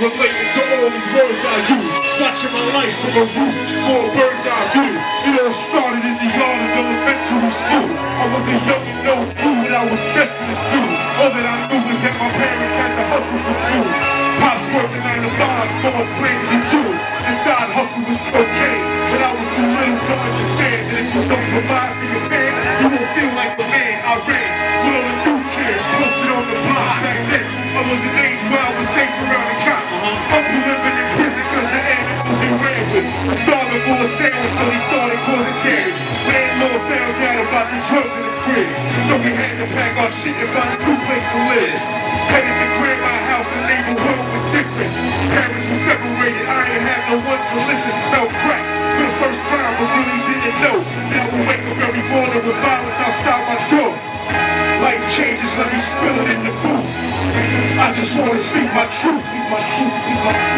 relating to all these words I use. Watching my life from a roof for a bird's eye view. It all started in the yard of elementary school. I was a young and no clue what I was destined to do. All that I knew was that my parents had to hustle for food. Pops worked 9 to 5, mom's planted in June. This side hustle was cocaine, but I was too little to understand that if you don't provide for your man, you won't feel like a man. I ran with all the new kids posted on the block back then. I was an age where I was safe around the cops. Uncle living in prison because the animals he ran with. Starving for a sandwich so he started causing damage. Landlord found out about the drugs in the crib, so we had to pack our shit and find a new place to live. Headed to grandma's house, the neighborhood was different. Parents were separated, I ain't had no one to listen. Smell crack for the first time, but really didn't know that I would wake up every morning with violence outside my door. Life changes, let me spill it in the booth. I just wanna speak my truth, speak my truth, speak my truth.